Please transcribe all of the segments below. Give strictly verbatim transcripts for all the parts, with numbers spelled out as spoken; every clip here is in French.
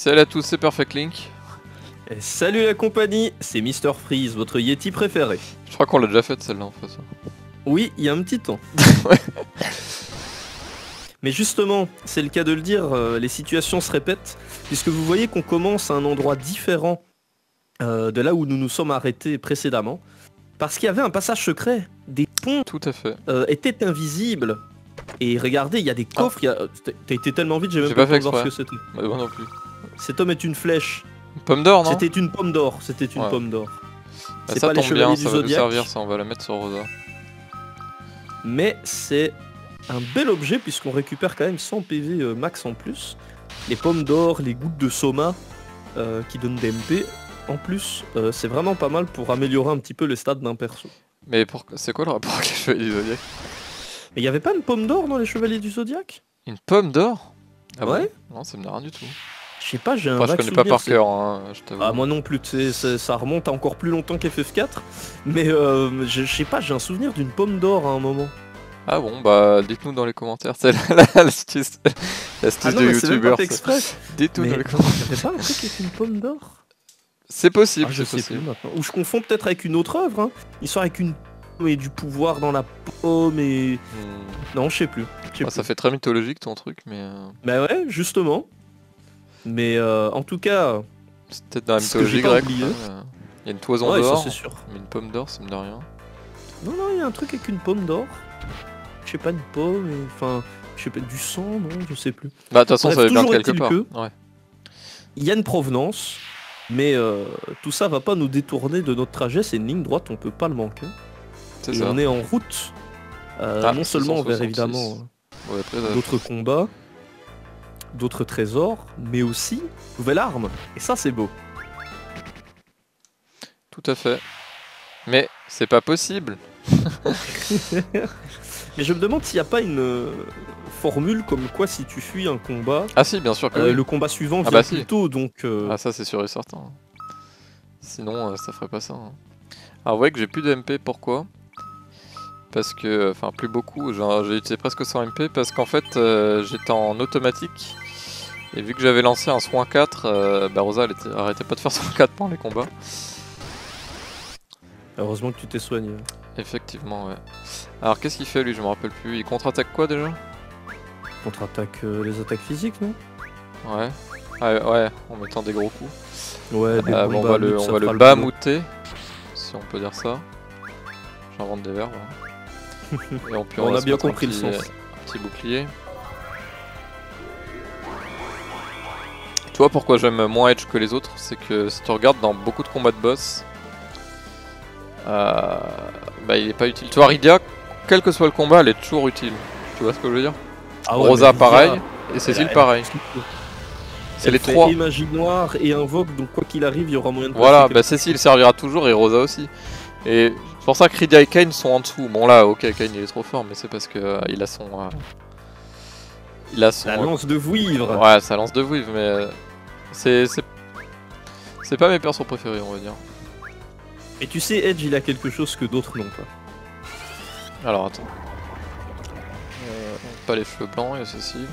Salut à tous, c'est Perfect Link. Et salut la compagnie, c'est Mister Freeze, votre Yeti préféré. Je crois qu'on l'a déjà faite celle-là en fait. Oui, il y a un petit temps. Ouais. Mais justement, c'est le cas de le dire, euh, les situations se répètent, puisque vous voyez qu'on commence à un endroit différent euh, de là où nous nous sommes arrêtés précédemment, parce qu'il y avait un passage secret, des ponts Tout à fait. euh, étaient invisibles. Et regardez, il y a des coffres, il y a... t'as été tellement vite, j'ai même J'ai pas pas fait pu voir ce exprès. que c'était. Bah, moi non plus. Cet homme est une flèche. Une pomme d'or, non? C'était une pomme d'or, c'était une Ouais. pomme d'or. Bah, C'est ça pas les tombe bien, chevaliers du ça va nous Zodiac. servir, ça on va la mettre sur Rosa. Mais c'est un bel objet puisqu'on récupère quand même cent P V euh, max en plus. Les pommes d'or, les gouttes de soma euh, qui donnent des M P. En plus, euh, c'est vraiment pas mal pour améliorer un petit peu le stade d'un perso. Mais pour... c'est quoi le rapport avec les chevaliers du Zodiac? Mais il y avait pas une pomme d'or dans les chevaliers du Zodiac? Une pomme d'or? Ah Ouais. bon? Non, ça me dit rien du tout. Je sais pas, j'ai un Enfin, je vague connais pas souvenir, par c'est- cœur, hein, je t'avoue. Ah moi non plus, tu sais, c'est- ça remonte à encore plus longtemps qu'F F quatre. Mais euh, je je sais pas, j'ai un souvenir d'une pomme d'or à un moment. Ah bon, bah dites-nous dans les commentaires, c'est la- la- l'astuce l'astuce Ah non de mais c'est même youtubeur. pas fait ça. exprès. Dites-nous Mais dans les il commentaires. y avait pas un truc avec une pomme d'or? C'est possible, Ah, je c'est sais plus possible. maintenant. Ou je confonds peut-être avec une autre œuvre, hein. Histoire avec une pomme et du pouvoir dans la pomme et... Hmm. Non, je sais plus. Je sais Ah, plus. ça fait très mythologique ton truc, mais euh, Bah ouais, justement. Mais euh, en tout cas... c'est peut-être dans la Ce que j'ai mythologie pas grecque. oublié. Il euh. y a une toison Ouais, ça d'or, c'est sûr. mais une pomme d'or, ça me dit rien. Non, non, il y a un truc avec une pomme d'or. Je sais pas, une pomme et... Enfin, je sais pas, du sang, non, je sais plus. Bah de toute façon, Bref, ça va bien de toujours quelque est-il part. que- Ouais. Il y a une provenance, mais euh, tout ça va pas nous détourner de notre trajet, c'est une ligne droite, on peut pas le manquer. C'est Et ça. on est en route, euh, Ah, non seulement vers six cent soixante-six. évidemment... Ouais, après, ça- d'autres combats, d'autres trésors, mais aussi nouvelle arme. Et ça, c'est beau. Tout à fait. Mais c'est pas possible. Mais je me demande s'il n'y a pas une euh, formule comme quoi si tu fuis un combat, Ah si, bien sûr que euh, oui. le combat suivant Ah vient bah plus si. tôt, donc... euh, Ah ça c'est sûr et certain. Sinon euh, ça ferait pas ça. hein. Alors ouais que j'ai plus de M P, pourquoi? Parce que, enfin plus beaucoup, genre, j'ai utilisé presque cent M P parce qu'en fait euh, j'étais en automatique. Et vu que j'avais lancé un soin quatre, euh, bah Rosa elle était, arrêtait pas de faire soin quatre pendant les combats. Heureusement que tu t'es soigné. Effectivement ouais. Alors qu'est-ce qu'il fait lui, je me rappelle plus. Il contre-attaque quoi déjà? Contre-attaque euh, les attaques physiques, non? Ouais. Ah, ouais, en mettant des gros coups. Ouais, des Euh, bons bon, on va le, bamutes, on ça va fera le boulot. bamouter, si on peut dire ça. J'invente des verbes. hein. Et on, puis On va a se bien mettre un compris le petit- sens. Un petit bouclier. Tu vois pourquoi j'aime moins Edge que les autres? C'est que si tu regardes dans beaucoup de combats de boss, euh, bah il est pas utile. Tu vois, Rydia, quel que soit le combat, elle est toujours utile. Tu vois ce que je veux dire? Ah ouais, Rosa mais pareil, Lydia, et Cécile elle- pareil. C'est elle les fait trois. et magie noire et invoque, donc quoi qu'il arrive, il y aura moyen de... Voilà, passer bah Cécile servira toujours et Rosa aussi. Et c'est pour ça que Rydia et Kayn sont en dessous. Bon là, ok, Kayn il est trop fort, mais c'est parce que euh, il a son... euh, il a son... La lance de vouivre. Ouais, ça lance de Weave, mais... euh, c'est... C'est c'est pas mes persos préférés, on va dire. Et tu sais, Edge, il a quelque chose que d'autres n'ont pas. Alors attends. Euh, pas les cheveux blancs, il y a Cécile.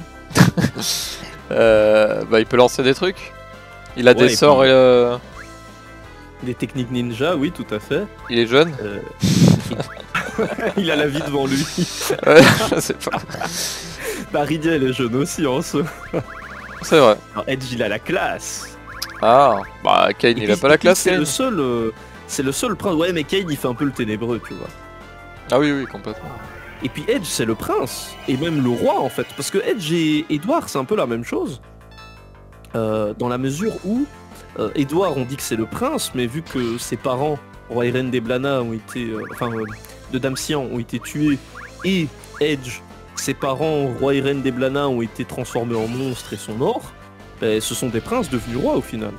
euh, bah il peut lancer des trucs. Il a Ouais, des et sorts puis- et... euh, Des techniques ninja, oui, tout à fait. il est jeune. Euh, il a la vie devant lui. Ouais, je sais pas. Bah, Rydia, elle est jeune aussi en ce. C'est vrai. Alors, Edge, il a la classe. Ah, bah Kayn Et il a puis- pas et la puis, classe, C'est Kayn. le seul. euh, C'est le seul prince. Ouais, mais Kayn, il fait un peu le ténébreux, tu vois. Ah oui, oui, complètement. Et puis Edge, c'est le prince. Et même le roi, en fait. Parce que Edge et Edward, c'est un peu la même chose. Euh, dans la mesure où. Euh, Edward, on dit que c'est le prince, mais vu que ses parents, Roi et Reine des Blana, ont été. euh, enfin, euh, de Damsian, ont été tués. Et Edge, ses parents, Roi et Reine des Blana, ont été transformés en monstres et sont morts. Ben, ce sont des princes devenus rois au final.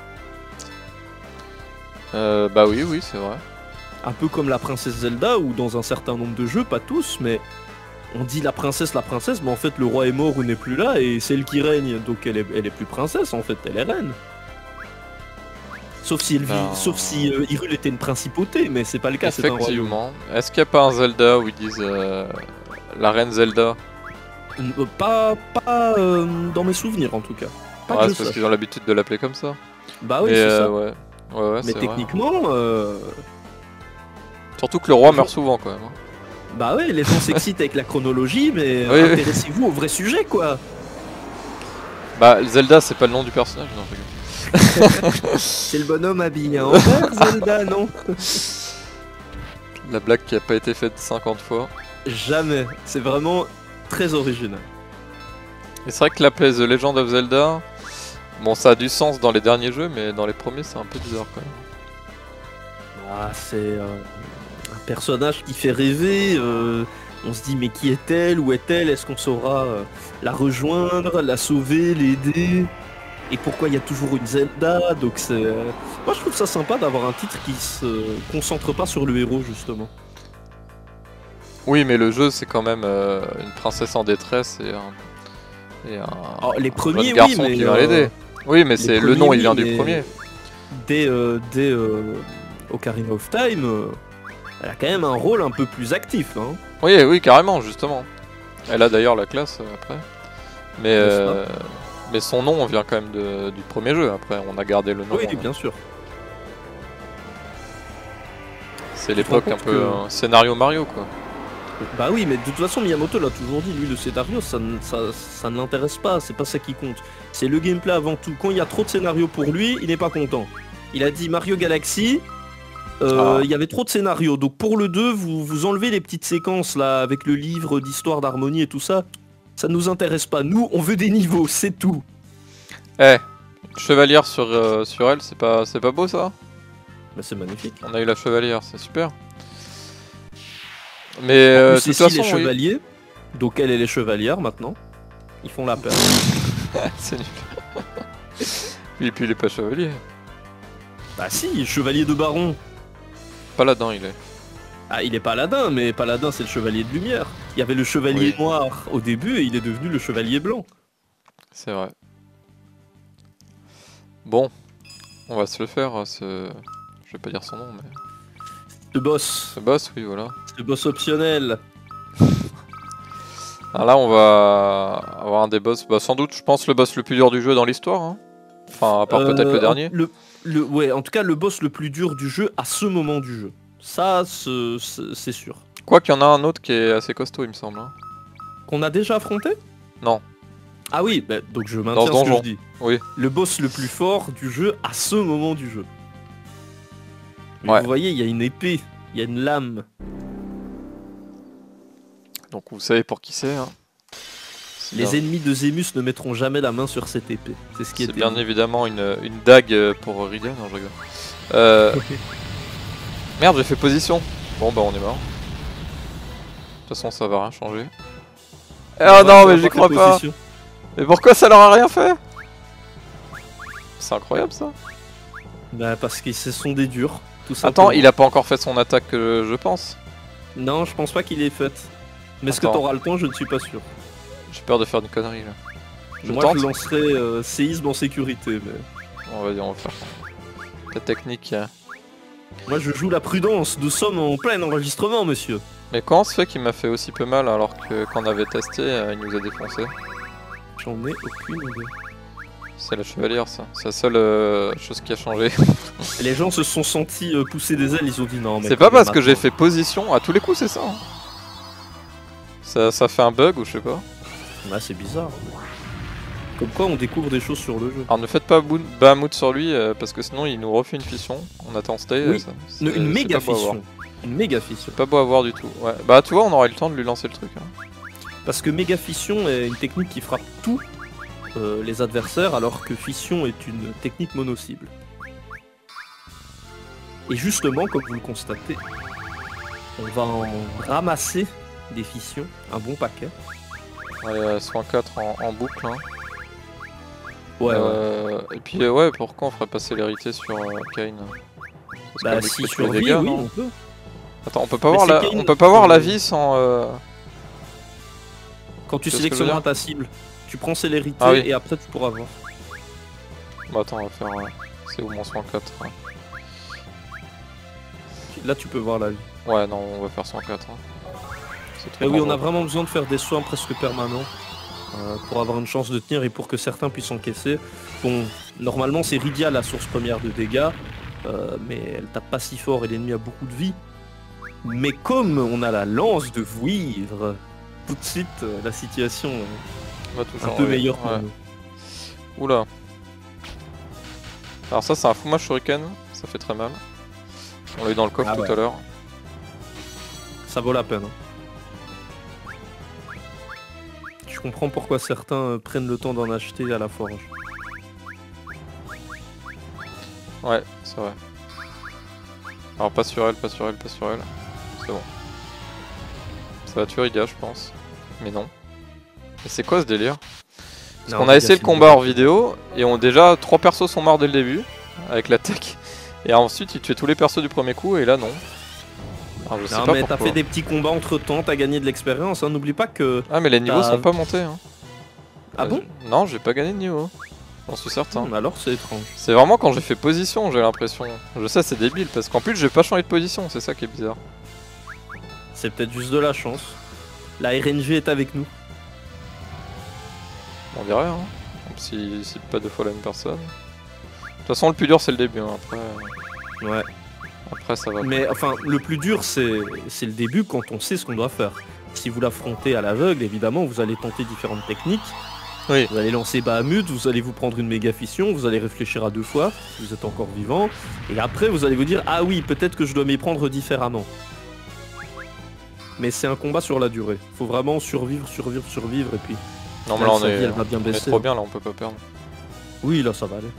Euh, bah oui, oui, c'est vrai. Un peu comme la princesse Zelda, ou dans un certain nombre de jeux, pas tous, mais on dit la princesse, la princesse, mais en fait le roi est mort ou n'est plus là, et c'est elle qui règne, donc elle est, elle est plus princesse en fait, elle est reine. Sauf si, elle vit, Non. sauf si euh, Hyrule était une principauté, mais c'est pas le cas, c'est un royaume. Effectivement. Est-ce qu'il n'y a pas un Zelda où ils disent euh, la reine Zelda? Euh, Pas, pas euh, dans mes souvenirs en tout cas. Pas Ouais, que c'est je parce sache. qu'ils ont l'habitude de l'appeler comme ça. Bah oui, Mais c'est euh, ça. ouais. Ouais, ouais, Mais c'est vrai. techniquement, euh, Surtout que le roi Je- meurt souvent quand même. hein. bah ouais, les gens s'excitent avec la chronologie, mais Oui, oui. intéressez-vous au vrai sujet, quoi. Bah, Zelda, c'est pas le nom du personnage, non, je rigole. C'est le bonhomme habillé en vert, Zelda, non? La blague qui a pas été faite cinquante fois. Jamais. C'est vraiment très original. Et c'est vrai que l'appeler The Legend of Zelda, bon, ça a du sens dans les derniers jeux, mais dans les premiers, c'est un peu bizarre quand même. Ah, c'est euh, un personnage qui fait rêver. euh, on se dit, mais qui est-elle? Où est-elle? Est-ce qu'on saura euh, la rejoindre, la sauver, l'aider? Et pourquoi il y a toujours une Zelda? Donc c'est. euh, Moi, je trouve ça sympa d'avoir un titre qui se concentre pas sur le héros, justement. Oui, mais le jeu, c'est quand même euh, une princesse en détresse et un, et un, Alors, les un premiers, jeune oui, garçon mais, qui vient euh, l'aider. Oui, mais c'est le premiers, nom, il oui, vient du mais- premier. Dès, euh, dès euh, Ocarina of Time, euh, elle a quand même un rôle un peu plus actif. Hein. Oui, oui, carrément, justement. Elle a d'ailleurs la classe euh, après. Mais, N'est-ce euh, mais son nom vient quand même de- du premier jeu. Après, on a gardé le nom. Oui, euh, bien sûr. C'est Tu te rends l'époque un compte peu que- euh, scénario Mario, quoi. Bah oui, mais de toute façon, Miyamoto l'a toujours dit, lui, le scénario, ça, ne- ça, ça ne l'intéresse pas, c'est pas ça qui compte. C'est le gameplay avant tout. Quand il y a trop de scénarios pour lui, il n'est pas content. Il a dit Mario Galaxy, euh, Ah. il y avait trop de scénarios. Donc pour le deux, vous, vous enlevez les petites séquences là, avec le livre d'histoire d'harmonie et tout ça. Ça nous intéresse pas. Nous, on veut des niveaux, c'est tout. Eh, chevalière sur, euh, sur elle, c'est pas, c'est pas beau ça? Bah, c'est magnifique. On a eu la chevalière, c'est super. Mais euh, En de plus, toute Cécile façon, est oui. chevalier, donc elle et les chevalières maintenant. Ils font la paire. c'est nul. Et puis il est pas chevalier. Bah si, chevalier de baron. Paladin, il est. Ah, il est paladin, mais paladin c'est le chevalier de lumière. Il y avait le chevalier Oui. noir au début et il est devenu le chevalier blanc. C'est vrai. Bon, on va se le faire, ce... Je vais pas dire son nom, mais... Le boss, Ce boss, oui, voilà. le boss optionnel. Alors là, on va avoir un des boss, bah, sans doute, je pense, le boss le plus dur du jeu dans l'histoire. Hein. Enfin, à part peut-être Euh, le dernier. Le, le, ouais, en tout cas, le boss le plus dur du jeu à ce moment du jeu. Ça, ce- ce- c'est sûr. Quoi qu'il y en a un autre qui est assez costaud, il me semble. hein. Qu'on a déjà affronté? Non. Ah oui, bah, donc je maintiens ce ce que donjon. je dis. Oui. Le boss le plus fort du jeu à ce moment du jeu. Mais Ouais. vous voyez, il y a une épée, il y a une lame. Donc vous savez pour qui c'est. Hein. C'est Les bien, ennemis de Zemus ne mettront jamais la main sur cette épée. C'est ce qui est c'est bien évidemment une, une dague euh, pour Ridley. Non, je rigole. Euh... Merde, j'ai fait position. Bon, bah on est mort. De toute façon, ça va rien changer. Ah non, mais j'y crois pas. Mais pourquoi ça leur a rien fait? C'est incroyable ça. Bah parce qu'ils se sont des durs, tout simplement. Attends, il a pas encore fait son attaque, euh, je pense. Non, je pense pas qu'il ait fait. Mais est-ce que Attends. t'auras le temps? Je ne suis pas sûr. J'ai peur de faire une connerie là. Je Moi, tente. je lancerai euh, séisme en sécurité. Mais... On va dire, on va faire la technique. hein. Moi, je joue la prudence. Nous sommes en plein enregistrement, monsieur. Mais comment se fait qu'il m'a fait aussi peu mal alors que quand on avait testé, euh, il nous a défoncé? J'en ai aucune idée. C'est la chevalière ça. C'est la seule euh, chose qui a changé. Et les gens se sont sentis euh, pousser des ailes. Ils ont dit non. mais C'est quand pas même, parce que j'ai attends. fait position, à tous les coups c'est ça. hein. Ça, ça fait un bug ou je sais pas. Ah, c'est bizarre. Comme quoi, on découvre des choses sur le jeu. Alors ne faites pas bou- Bahamut sur lui euh, parce que sinon il nous refait une fission. On attend stay. Oui, euh, ça- c'est- Une, une c'est méga pas beau à voir. fission. Une méga fission. C'est pas beau à voir du tout. Ouais. Bah tu vois, on aurait eu le temps de lui lancer le truc. hein. Parce que méga fission est une technique qui frappe tous euh, les adversaires, alors que fission est une technique mono-cible. Et justement, comme vous le constatez, on va en ramasser des fissions, un bon paquet. Allez, euh, soin quatre en, en boucle. hein. Ouais, ouais. Euh, Et puis euh, ouais, pourquoi on ferait passer l'hérité sur euh, Kane? Parce Bah qu'on si décrit tous les survie, dégâts, oui, non on peut. Attends, on peut pas Mais voir c'est la, Kane on peut pas voir la qui- vie sans. euh, Quand tu C'est ce que je veux sélectionneras dire. ta cible, tu prends célérité Ah oui. et après tu pourras voir. Bah attends, on va faire. euh, C'est au moins soin quatre. hein. Là tu peux voir la vie. Ouais, non, on va faire soin quatre. hein. C'est trop Mais oui, on a dangereux. vraiment besoin de faire des soins presque permanents. euh, pour avoir une chance de tenir et pour que certains puissent encaisser. Bon, normalement c'est Rydia la source première de dégâts, euh, mais elle tape pas si fort et l'ennemi a beaucoup de vie. Mais comme on a la lance de Vouivre, tout de suite euh, la situation On va est tout un peu changer. meilleure pour Ouais. nous. Oula. Alors ça c'est un Fuma Shuriken, ça fait très mal. On l'a eu dans le coffre Ah tout ouais. à l'heure. Ça vaut la peine. Hein. Je comprends pourquoi certains euh, prennent le temps d'en acheter à la forge. Ouais, c'est vrai. Alors pas sur elle, pas sur elle, pas sur elle. C'est bon. Ça va tuer Rydia je pense. Mais non. Et c'est quoi ce délire? Parce Non, qu'on a Rydia, essayé le c'est combat une hors vidéo et on déjà trois persos sont morts dès le début avec la tech. Et ensuite il tuait tous les persos du premier coup et là non. Alors, je sais Non pas mais t'as pourquoi. fait des petits combats entre temps, t'as gagné de l'expérience, hein. N'oublie pas que... Ah mais les niveaux t'as- sont pas montés hein. Ah Euh, bon je- Non j'ai pas gagné de niveau. J'en suis certain. Hmm, Alors c'est étrange. C'est vraiment quand j'ai fait position j'ai l'impression. Je sais c'est débile parce qu'en plus j'ai pas changé de position, c'est ça qui est bizarre. C'est peut-être juste de la chance. La R N G est avec nous. On dirait hein. Si, si pas deux fois la même personne. De toute façon le plus dur c'est le début hein. Après, Ouais. après ça va. Mais enfin, le plus dur, c'est c'est le début quand on sait ce qu'on doit faire. Si vous l'affrontez à l'aveugle, évidemment, vous allez tenter différentes techniques. Oui. Vous allez lancer Bahamut, vous allez vous prendre une méga fission, vous allez réfléchir à deux fois, si vous êtes encore vivant. Et après, vous allez vous dire, ah oui, peut-être que je dois m'y prendre différemment. Mais c'est un combat sur la durée. Faut vraiment survivre, survivre, survivre, et puis... Non mais là on sa vie, est, elle va bien on est baisser. trop bien là, on peut pas perdre. Oui, là, ça va aller.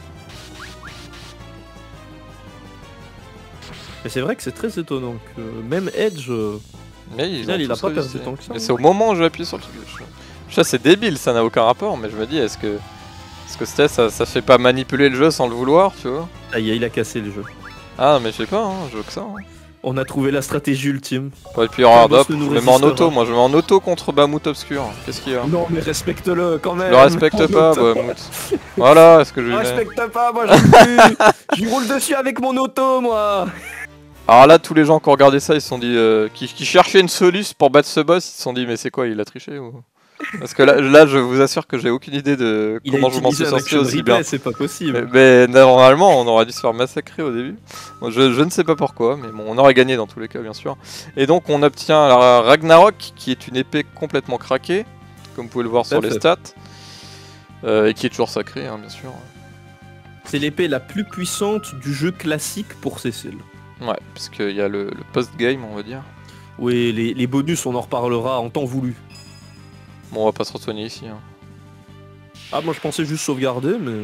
Mais c'est vrai que c'est très étonnant que même Edge... euh, Mais ils final, ont il a tous pas perdu réussi. tant que ça, Mais hein. c'est au moment où je vais appuyer sur le truc. Je... Ça c'est débile, ça n'a aucun rapport, mais je me dis est-ce que... Est-ce que c'était ça, ça fait pas manipuler le jeu sans le vouloir, tu vois? Ça y est, il a cassé le jeu. Ah mais je sais pas, hein, je veux que ça. Hein. On a trouvé la stratégie ultime. Ouais, et puis regarde, boss hop, ne je nous me mets en résistera. auto, moi je me mets en auto contre Bahamut Obscur. Qu'est-ce qu'il y a? Non mais respecte-le quand même. Je le respecte En pas, auto. Bahamut. Voilà, est-ce que je lui mets... Respecte pas, moi j'en plus. J'y roule dessus avec mon auto moi. Alors là, tous les gens qui ont regardé ça, ils se sont dit... Euh, qui, qui cherchaient une soluce pour battre ce boss, ils se sont dit mais c'est quoi, il a triché ou... Parce que là, là, je vous assure que j'ai aucune idée de Il comment a je m'en suis utilisé un sorti action aussi bien. replay, c'est pas Mais, possible. mais normalement, on aurait dû se faire massacrer au début. Bon, je, je ne sais pas pourquoi, mais bon, on aurait gagné dans tous les cas, bien sûr. Et donc, on obtient la Ragnarok, qui est une épée complètement craquée, comme vous pouvez le voir Tout sur à les fait. stats, euh, et qui est toujours sacrée, hein, bien sûr. C'est l'épée la plus puissante du jeu classique pour Cécile. Ouais, parce qu'il y a le, le post-game, on va dire. Oui, les, les bonus, on en reparlera en temps voulu. Bon, on va pas se soigner ici. Hein. Ah, moi je pensais juste sauvegarder, mais...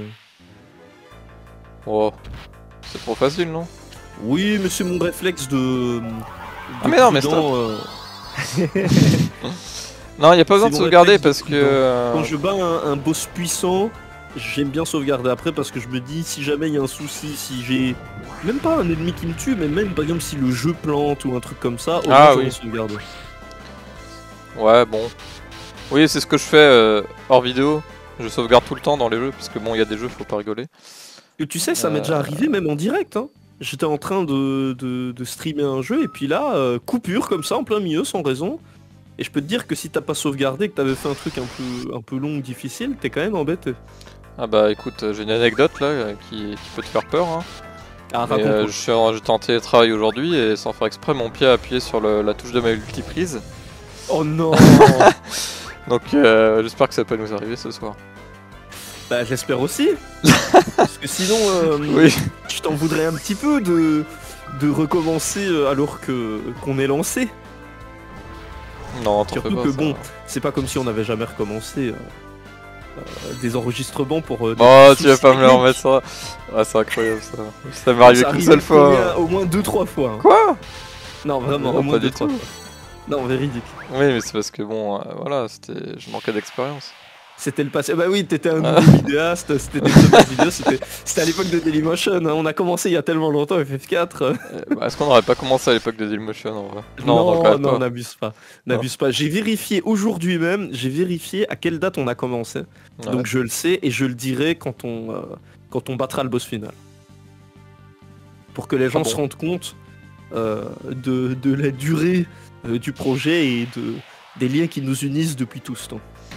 Oh, c'est trop facile, non? Oui, mais c'est mon réflexe de... de Ah mais non, mais prudent, euh, Non, il n'y a pas besoin de C'est mon sauvegarder réflexe parce de que... prudent. euh, Quand je bats un, un boss puissant, j'aime bien sauvegarder après parce que je me dis si jamais il y a un souci, si j'ai même pas un ennemi qui me tue, mais même par exemple si le jeu plante ou un truc comme ça, au moins Ah j'aurais oui. sauvegardé. Ouais, bon. Oui, c'est ce que je fais euh, hors vidéo. Je sauvegarde tout le temps dans les jeux, parce que bon, il y a des jeux, faut pas rigoler. Et tu sais, ça m'est Euh. déjà arrivé même en direct. Hein. J'étais en train de, de, de streamer un jeu et puis là, euh, coupure comme ça en plein milieu sans raison. Et je peux te dire que si t'as pas sauvegardé, que t'avais fait un truc un peu, un peu long ou difficile, t'es quand même embêté. Ah bah écoute, euh, j'ai une anecdote là euh, qui, qui peut te faire peur. Hein. Ah, Mais, raconte-moi. euh, je suis en, j'étais en télétravail aujourd'hui et sans faire exprès, mon pied a appuyé sur le- la touche de ma multiprise. Oh non. Donc euh, j'espère que ça peut nous arriver ce soir. Bah j'espère aussi. Parce que sinon, euh, Oui. je t'en voudrais un petit peu de, de recommencer euh, alors que qu'on est lancé. Non, t'en fais Surtout pas. que ça. bon, c'est pas comme si on n'avait jamais recommencé euh, euh, des enregistrements pour... euh, des Oh, soucis tu vas pas me le techniques. remettre ça. Ah, c'est incroyable ça. Ça m'est arrivé Ça qu'une arrive seule fois. combien Au moins deux trois fois. hein. Quoi? Non, vraiment, Non, au moins pas deux du trois tout. fois. Non, véridique. Oui, mais c'est parce que bon, euh, voilà, c'était, je manquais d'expérience. C'était le passé. Bah oui, t'étais un Ah. nouveau vidéaste, c'était des premières vidéos, c'était c'était à l'époque de Dailymotion. Hein. On a commencé il y a tellement longtemps, F F quatre. euh. Euh, bah, Est-ce qu'on n'aurait pas commencé à l'époque de Dailymotion en vrai? Non, on regrette non, pas. n'abuse pas. N'abuse pas. J'ai vérifié aujourd'hui même, j'ai vérifié à quelle date on a commencé. Ouais. Donc je le sais et je le dirai quand on, euh, quand on battra le boss final. Pour que les gens bon se rendent compte euh, de, de la durée euh, du projet et de, des liens qui nous unissent depuis tout ce temps.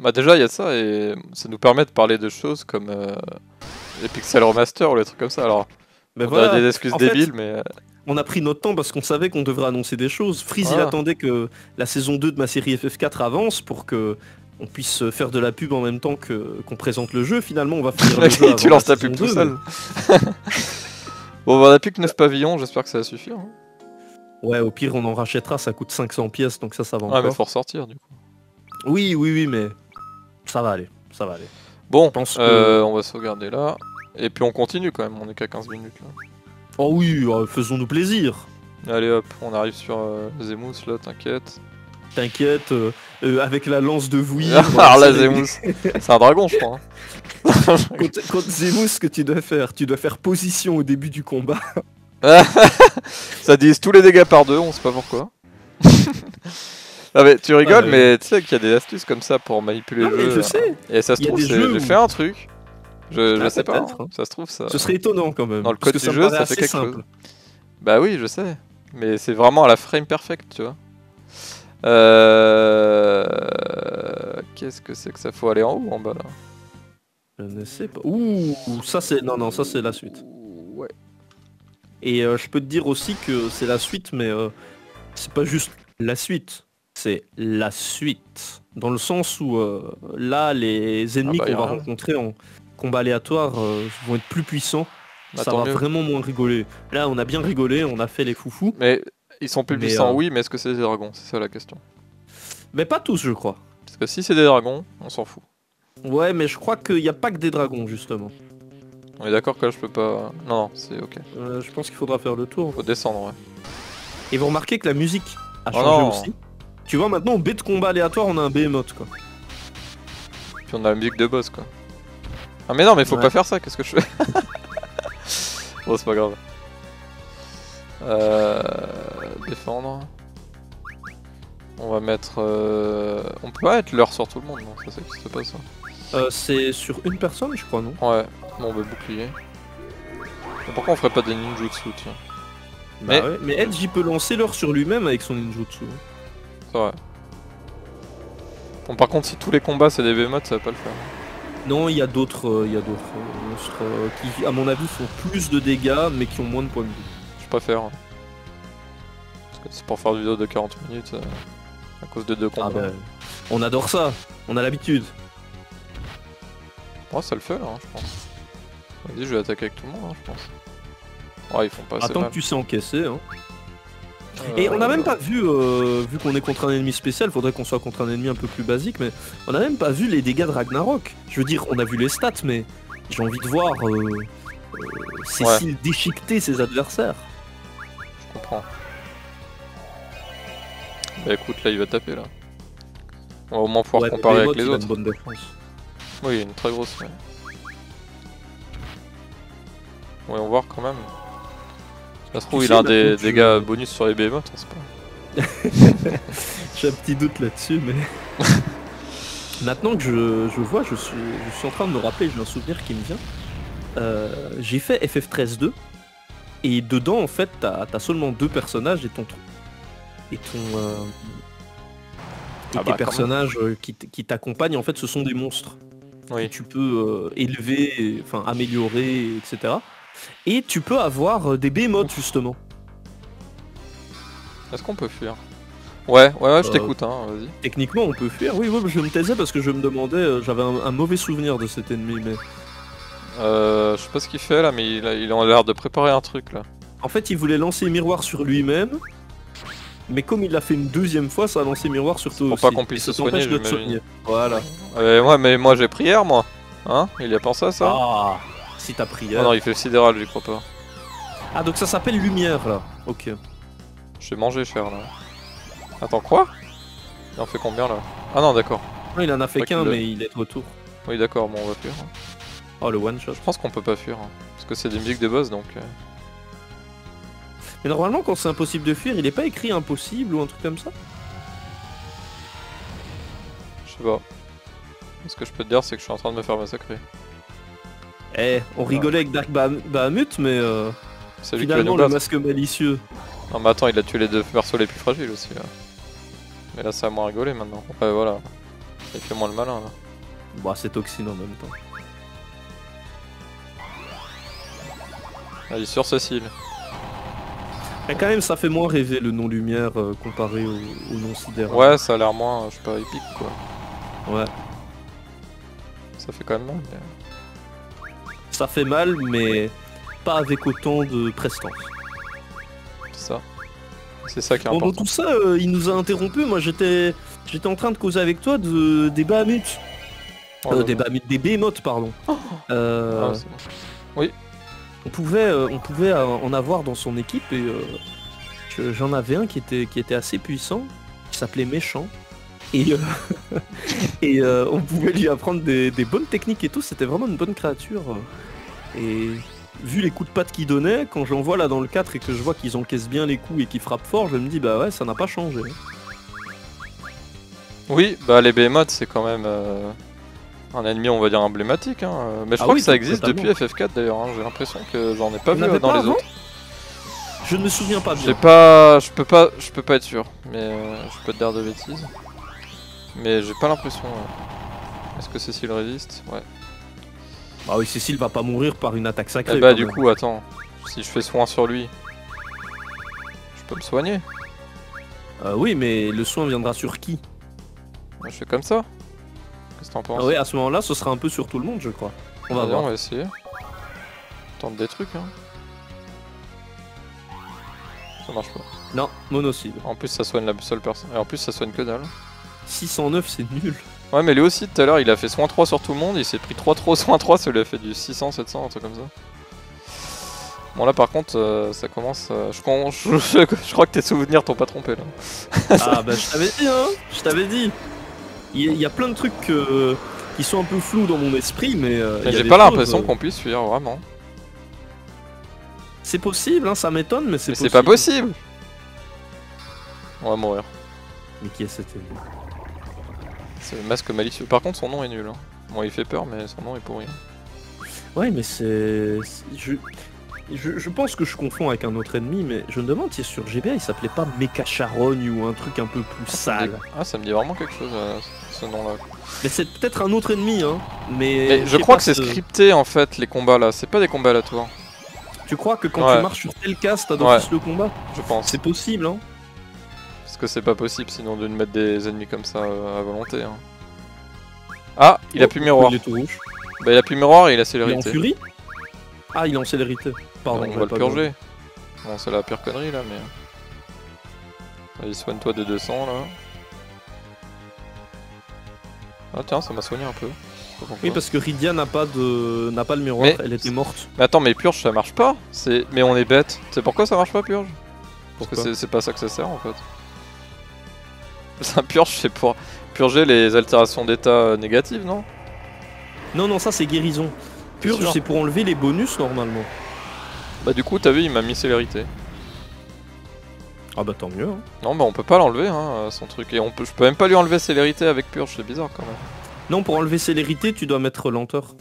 Bah déjà il y a ça et ça nous permet de parler de choses comme euh, les Pixel Remaster ou les trucs comme ça. Alors Mais on voilà. a des excuses En fait, débiles mais... euh, on a pris notre temps parce qu'on savait qu'on devrait annoncer des choses. Freeze, il Voilà. attendait que la saison deux de ma série F F quatre avance pour que on puisse faire de la pub en même temps que qu'on présente le jeu. Finalement, on va finir le jeu avant tu lances la ta saison pub tout deux, seul. Bon bah, on a plus que neuf pavillons, j'espère que ça va suffire. Hein. mais- Ouais, au pire, on en rachètera, ça coûte cinq cents pièces, donc ça, ça va Ouais mais encore. faut ressortir du coup. Oui, oui, oui, mais ça va aller, ça va aller. Bon, pense euh, que- on va sauvegarder là. Et puis on continue quand même, on est qu'à quinze minutes là. Oh oui, euh, faisons-nous plaisir. Allez hop, on arrive sur euh, Zemous là, t'inquiète. T'inquiète, euh, euh, avec la lance de Vouillir. Alors là Zemous, c'est un dragon je crois. Hein. Quand, quand Zemous, ce que tu dois faire, tu dois faire position au début du combat. Ça divise tous les dégâts par deux, on sait pas pourquoi. Ah mais tu rigoles, Ah, ouais. mais tu sais qu'il y a des astuces comme ça pour manipuler Non, le mais jeu. je sais. Et ça se Il y a trouve, des c'est- jeux j'ai où- fait un truc. Je, je Ah, sais pas, peut-être, hein. hein. Ça se trouve ça. Ce serait étonnant quand même. Dans le parce code que du ça me jeu, paraît ça fait assez quelque simple. chose. Bah oui, je sais. Mais c'est vraiment à la frame perfect, tu vois. Euh... Qu'est-ce que c'est que ça? Faut aller en haut ou en bas là? Je ne sais pas. Ouh, ça c'est... Non, non, ça c'est la suite. Ouais. Et euh, je peux te dire aussi que c'est la suite, mais euh, c'est pas juste la suite. C'est la suite. Dans le sens où euh, là, les ennemis Ah bah, y qu'on a va rien. rencontrer en combat aléatoire euh, vont être plus puissants. Bah, ça tant va mieux. vraiment moins rigoler. Là, on a bien rigolé, on a fait les foufous. Mais ils sont plus Mais, puissants, euh, oui, mais est-ce que c'est des dragons? C'est ça la question. Mais pas tous, je crois. Parce que si c'est des dragons, on s'en fout. Ouais, mais je crois qu'il n'y a pas que des dragons, justement. On est d'accord que là je peux pas... Non, non, c'est ok. Euh, je pense qu'il faudra faire le tour. Faut descendre, ouais. Et vous remarquez que la musique a Oh changé non. aussi. Tu vois, maintenant, en B de combat aléatoire, on a un behemoth, quoi. Puis on a la musique de boss, quoi. Ah mais non, mais faut Ouais. pas faire ça, qu'est-ce que je fais? Bon, c'est pas grave. Euh... Défendre. On va mettre... Euh... On peut pas mettre l'heure sur tout le monde, non? Ça, ça existe pas, ça. Euh, c'est sur une personne, je crois, non? Ouais, bon, bah bouclier. Mais pourquoi on ferait pas des ninjutsu, tiens? Bah Mais- ouais, mais Edge, il peut lancer l'heure sur lui-même avec son ninjutsu. C'est vrai. Bon, par contre, si tous les combats c'est des behemoths, ça va pas le faire. Non, il y a d'autres euh, il y a d'autres euh, monstres euh, qui, à mon avis, font plus de dégâts, mais qui ont moins de points de vie. Je préfère. Parce que c'est pour faire une vidéo de quarante minutes, euh, à cause de deux Ah combats. bah, on adore ça, on a l'habitude. Ouais, ça le fait, là, hein, je pense. Vas-y, je vais attaquer avec tout le monde, hein, je pense. Ouais, ils font pas assez Attends mal. que tu sais encaisser. Hein. Euh, Et on n'a même pas vu, euh, vu qu'on est contre un ennemi spécial, faudrait qu'on soit contre un ennemi un peu plus basique, mais on n'a même pas vu les dégâts de Ragnarok. Je veux dire, on a vu les stats, mais j'ai envie de voir euh, euh, Cécile déchiqueter ses adversaires. Je comprends. Bah écoute, là, il va taper, là. On va au moins pouvoir Ouais, comparer mais avec Behemoth, les il a autres. une bonne défense. Oui, il y a une très grosse, ouais. Voyons voir quand même. Ça se trouve, Tu il sais, a un des maintenant, tu- dégâts bonus sur les behemoths, on sait pas. J'ai un petit doute là-dessus, mais... Maintenant que je, je vois, je suis, je suis en train de me rappeler, j'ai un souvenir qui me vient. Euh, j'ai fait F F treize deux, et dedans, en fait, t'as as seulement deux personnages, et ton... Et ton... euh, et Ah tes bah, quand personnages euh, qui t- qui t'accompagnent, en fait, ce sont des monstres. Oui. Que tu peux euh, élever, et- enfin améliorer, et cetera. Et tu peux avoir euh, des behemoths, justement. Est-ce qu'on peut fuir? Ouais, ouais, ouais, je Euh, t'écoute, hein, vas-y. Techniquement, on peut fuir. Oui, oui, je me taisais parce que je me demandais, euh, j'avais un, un mauvais souvenir de cet ennemi, mais... Euh, je sais pas ce qu'il fait là, mais il a, il a l'air de préparer un truc là. En fait, il voulait lancer miroir sur lui-même, mais comme il l'a fait une deuxième fois, ça a lancé miroir sur toi pour aussi. pas qu'on puisse Et ça se soigner, t'empêche de te j'imagine. soigner. Voilà. Euh, ouais, mais moi j'ai prière, moi. Hein? Il y a pensé à ça? Ah, si t'as prière. Ah non, il fait sidéral, j'y crois pas. Ah, donc ça s'appelle lumière là. Ok. J'ai mangé cher là. Attends, quoi? Il en fait combien là? Ah non, d'accord. Non, il en a fait Pas qu'un, qu'il le- mais il est de retour. Oui, d'accord, bon, on va fuir. hein. Oh, le one shot. Je pense qu'on peut pas fuir. hein, Parce que c'est des musiques de boss donc. euh, Mais normalement, quand c'est impossible de fuir, il est pas écrit impossible ou un truc comme ça? Je sais pas. Ce que je peux te dire, c'est que je suis en train de me faire massacrer. Eh, on rigolait avec Dark Bah- Bahamut, mais euh, C'est lui qui va finalement, nous le battre. masque malicieux. Non, mais attends, il a tué les deux persos les plus fragiles aussi là. Mais là, ça a moins rigolé maintenant. Ouais, voilà. Il fait moins le malin là. Bah c'est toxine en même temps. Ah, il est sur Cécile. Mais quand même ça fait moins rêver le nom lumière euh, comparé au, au nom sidéral. Ouais, ça a l'air moins, je sais pas, épique quoi. Ouais. Ça fait quand même mal. Mais... Ça fait mal mais pas avec autant de prestance. C'est ça. C'est ça qui est Bon, important. dans tout ça, euh, il nous a interrompu. Moi, j'étais, j'étais en train de causer avec toi de des Bahamut, Oh, euh, là, des là. Bahamut, des Behemoths, pardon. Euh, Ah, c'est bon. on pouvait, euh, on pouvait euh, en avoir dans son équipe et euh, je- j'en avais un qui était, qui était assez puissant, qui s'appelait Méchant. Et, euh, et euh, on pouvait lui apprendre des, des bonnes techniques et tout. C'était vraiment une bonne créature. Et vu les coups de patte qu'il donnait, quand j'en vois là dans le quatre et que je vois qu'ils encaissent bien les coups et qu'ils frappent fort, je me dis bah ouais, ça n'a pas changé. Oui, bah les Behemoths c'est quand même euh, un ennemi on va dire emblématique. Hein. Mais je Ah crois oui, que ça existe totalement. depuis F F quatre d'ailleurs. Hein. J'ai l'impression que j'en ai pas On vu n'avait euh, dans pas les avant autres. Je ne me souviens pas J'ai bien. pas, je peux pas, je peux pas être sûr. Mais euh, je peux te dire de bêtises. Mais j'ai pas l'impression. euh. Est-ce que Cécile résiste? Ouais. Ah oui, Cécile va pas mourir par une attaque sacrée. Et bah quand du même. coup attends, si je fais soin sur lui, je peux me soigner. Euh, oui, mais le soin viendra sur qui? Moi, je fais comme ça. Qu'est-ce que t'en penses? Ah oui, à ce moment-là, ce sera un peu sur tout le monde, je crois. On va Vas-y, voir. on va essayer. Tente des trucs hein. Ça marche pas. Non, monocyde. En plus ça soigne la seule personne. Et en plus ça soigne que dalle. six cent neuf, c'est nul. Ouais mais lui aussi tout à l'heure il a fait soin trois sur tout le monde, il s'est pris trois trop soin trois, ça lui a fait du six cents, sept cents, un truc comme ça. Bon là par contre euh, ça commence euh, je, con- je, je- je crois que tes souvenirs t'ont pas trompé là. Ah bah je t'avais dit, hein. Je t'avais dit. Il y, a- il y a plein de trucs euh, qui sont un peu flous dans mon esprit, mais... euh, il Mais y a j'ai des pas choses, l'impression euh, qu'on puisse fuir vraiment. C'est possible, hein, ça m'étonne, mais c'est Mais possible. c'est pas possible. On va mourir. Mais qui est cet ennemi? C'est le masque malicieux. Par contre son nom est nul. Hein. Bon il fait peur mais son nom est pourri. Ouais, mais c'est... c'est- Je... Je, je pense que je confonds avec un autre ennemi, mais je me demande si sur G B A il s'appelait pas Mecha Charogne ou un truc un peu plus Ça me dit- sale. Ah ça me dit vraiment quelque chose euh, ce nom là. Mais c'est peut-être un autre ennemi, hein. Mais, Mais je sais crois pas que c'est ce- scripté en fait les combats là, c'est pas des combats aléatoires. Tu crois que quand Ouais. tu marches sur tel cast, t'as d'office le combat? Je pense. C'est possible, hein. Parce que c'est pas possible sinon de nous mettre des ennemis comme ça euh, à volonté. Hein. Ah, il a Oh, plus miroir. Il est tout rouge. Bah il a plus miroir et il a Il est en célérité. furie? Ah, il est en célérité. Pardon, on j'avais va le pas purger. Bon c'est la pire connerie là mais... Allez soigne-toi de deux cents là. Ah tiens ça m'a soigné un peu. Je sais pas pourquoi. Oui, parce que Rydia n'a pas de n'a pas le miroir, Mais- elle était morte. Mais attends mais purge ça marche pas. C'est mais on est bête. C'est pourquoi ça marche pas purge? Parce que Pourquoi c'est c'est pas ça que ça sert en fait. Un purge c'est pour purger les altérations d'état euh, négatives non? Non, non, ça c'est guérison. Purge, sûr. c'est pour enlever les bonus normalement. Bah du coup t'as vu il m'a mis célérité. Ah bah tant mieux. Hein. Non bah on peut pas l'enlever hein, euh, son truc. Et on peut, je peux même pas lui enlever célérité avec purge, c'est bizarre quand même. Non, pour enlever célérité, tu dois mettre lenteur.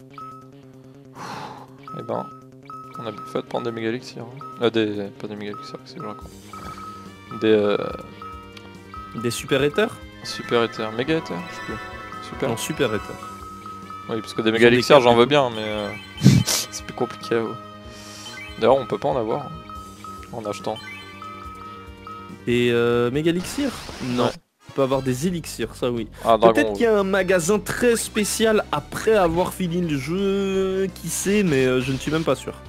Et ben, on a bien fait de prendre des méga élixirs. Hein. Euh, des... pas des méga élixirs, c'est le raconte. Des euh, Des super éthers? super éthers, méga éthers, je sais plus. Super. Non, super éthers. Oui parce que des Ils méga ont des élixirs cartes j'en et veux tout. bien mais euh, c'est plus compliqué à vous. D'ailleurs on peut pas en avoir hein, en achetant. Et euh, mégalixir? Non. Ouais. On peut avoir des élixirs, ça oui. Ah dragon. Peut-être qu'il y a un magasin très spécial après avoir fini le jeu, qui sait, mais euh, je ne suis même pas sûr.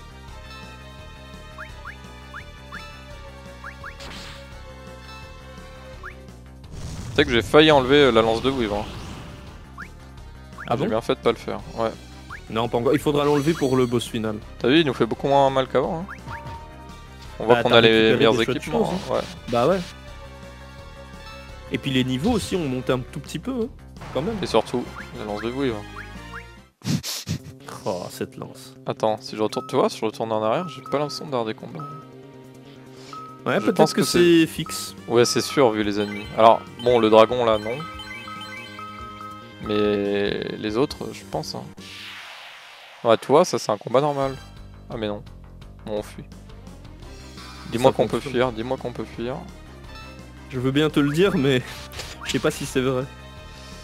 Tu sais que j'ai failli enlever euh, la lance de Weave. Hein. Ah J'ai bon? bien fait de pas le faire. Ouais. Non, pas encore. Il faudra l'enlever pour le boss final. T'as vu il nous fait beaucoup moins mal qu'avant. Hein. On voit Bah, qu'on t'as a les récupéré meilleurs des chouettes équipements. choses, hein. Ouais. Bah ouais. Et puis les niveaux aussi ont monté un tout petit peu, hein, quand même. Et surtout la lance de Weave. Oh, cette lance. Attends, si je retourne, tu vois, si je retourne en arrière, j'ai pas l'impression d'avoir des combats. Ouais, Je peut-être pense que, que c'est fixe. Ouais, c'est sûr, vu les ennemis. Alors, bon, le dragon là, non. Mais les autres, je pense. Hein. Ouais, tu vois, ça c'est un combat normal. Ah, mais non. Bon, on fuit. Dis-moi Ça qu'on peut fonctionne. fuir, dis-moi qu'on peut fuir. Je veux bien te le dire, mais je sais pas si c'est vrai.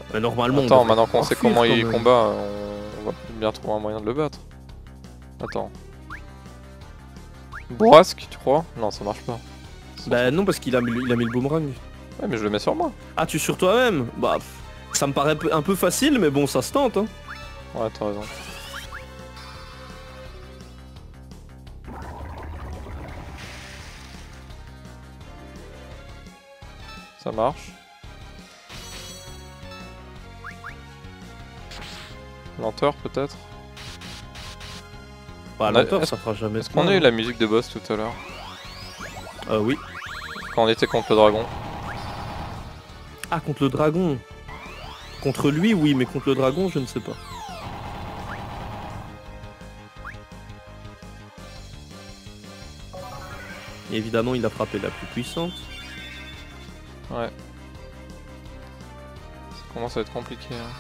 Mais normalement, Attends, on maintenant qu'on sait comment il même. combat, on va bien trouver un moyen de le battre. Attends. Bourrasque, tu crois? Non, ça marche pas. Bah non, parce qu'il a, mis- il a mis le boomerang. Ouais, mais je le mets sur moi. Ah, tu sur toi-même? Bah, pff, ça me paraît un peu facile, mais bon, ça se tente. Hein. Ouais, t'as raison. Ça marche. Lenteur peut-être. Bah, On a- lenteur, est-ce- ça fera jamais. Est-ce qu'on a eu la musique de boss tout à l'heure? Euh, oui. Quand on était contre le dragon? Ah, contre le dragon. Contre lui, oui, mais contre le dragon, je ne sais pas. Et évidemment, il a frappé la plus puissante. Ouais. Ça commence à être compliqué. Hein.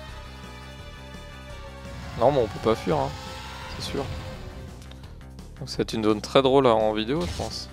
Non, mais on peut pas fuir, hein. C'est sûr. Donc ça va être une zone très drôle en vidéo, je pense.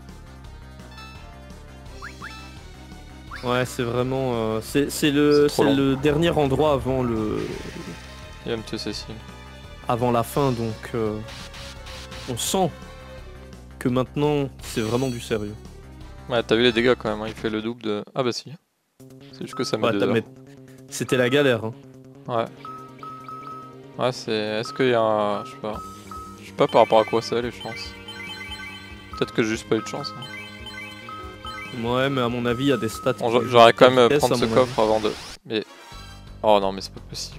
Ouais, c'est vraiment... euh, c'est c'est le, C'est trop c'est long. le dernier endroit avant le... Il va me tuer Cécile. avant la fin, donc... euh, on sent que maintenant, c'est vraiment du sérieux. Ouais, t'as vu les dégâts quand même, hein. Il fait le double de... Ah bah si. C'est juste que ça met Ouais, deux t'as- heures. mais c'était la galère. Hein. Ouais. Ouais, c'est... Est-ce qu'il y a un... Je sais pas. Je sais pas par rapport à quoi c'est les chances. Peut-être que j'ai juste pas eu de chance. Hein. Ouais, mais à mon avis, il y a des stats... Bon, qui j'a- j'aurais quand même vitesse, prendre à ce mon coffre avant de... Mais... Oh non, mais c'est pas possible.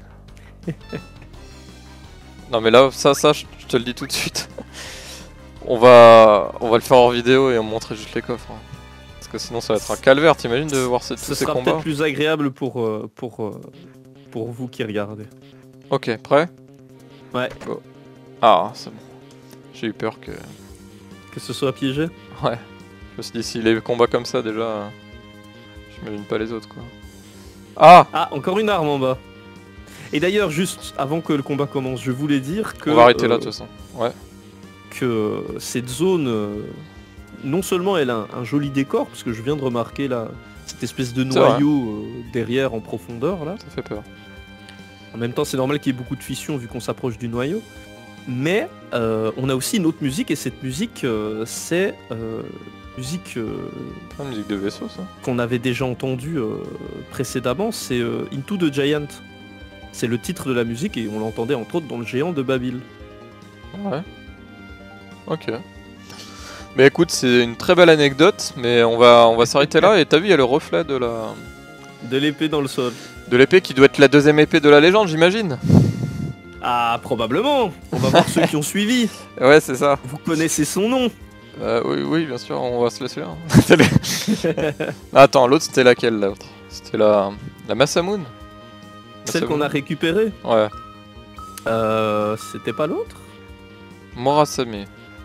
Non mais là, ça, ça, je je te le dis tout de suite. On va... On va le faire en vidéo et on montrer juste les coffres. Hein. Parce que sinon ça va être un calvaire, t'imagines de voir ces- tous Ce ces sera combats? peut-être plus agréable pour, euh, pour, euh, pour vous qui regardez. Ok, prêt? Ouais. Go. Ah, c'est bon. J'ai eu peur que... Que ce soit piégé. Ouais. Je me suis dit, si les combats comme ça, déjà... euh, J'imagine pas les autres, quoi. Ah! Ah, encore une arme en bas. Et d'ailleurs, juste avant que le combat commence, je voulais dire que... On va arrêter là, euh, de toute façon. Ouais. que cette zone, euh, non seulement elle a un, un joli décor, parce que je viens de remarquer là, cette espèce de C'est vrai. noyau euh, derrière en profondeur là. Ça fait peur. En même temps, c'est normal qu'il y ait beaucoup de fission vu qu'on s'approche du noyau. Mais euh, on a aussi une autre musique, et cette musique, euh, c'est euh, musique euh, Ah, musique de vaisseau, ça. qu'on avait déjà entendue euh, précédemment, c'est euh, Into the Giant. C'est le titre de la musique et on l'entendait entre autres dans le géant de Babil. Ouais. Ok. Mais écoute, c'est une très belle anecdote, mais on va, on va s'arrêter là. Et t'as vu, il y a le reflet de la... De l'épée dans le sol. De l'épée qui doit être la deuxième épée de la légende, j'imagine. Ah, probablement. On va voir ceux qui ont suivi. Ouais, c'est ça. Vous connaissez son nom. Euh, oui, oui, bien sûr, on va se laisser là. Ah, attends, l'autre c'était laquelle, l'autre? C'était la... La Masamune. Celle qu'on a récupérée. Ouais. Euh, c'était pas l'autre? Morasame.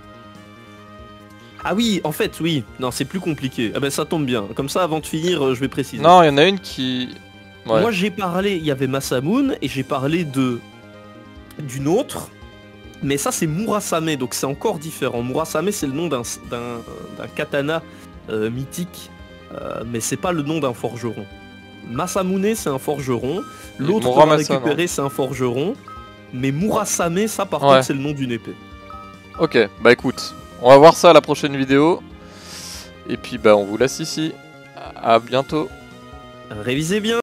Ah oui, en fait, oui. Non, c'est plus compliqué. Ah ben ça tombe bien. Comme ça, avant de finir, euh, je vais préciser. Non, il y en a une qui... Ouais. Moi, j'ai parlé, il y avait Masamune, et j'ai parlé de d'une autre. Mais ça, c'est Murasame, donc c'est encore différent. Murasame, c'est le nom d'un d'un d'un katana euh, mythique, euh, mais c'est pas le nom d'un forgeron. Masamune, c'est un forgeron. L'autre qu'on a Muramasa, récupéré, c'est un forgeron. Mais Murasame, ça, par Ouais. contre, c'est le nom d'une épée. Ok, bah écoute, on va voir ça à la prochaine vidéo. Et puis bah on vous laisse ici. À bientôt. Révisez bien.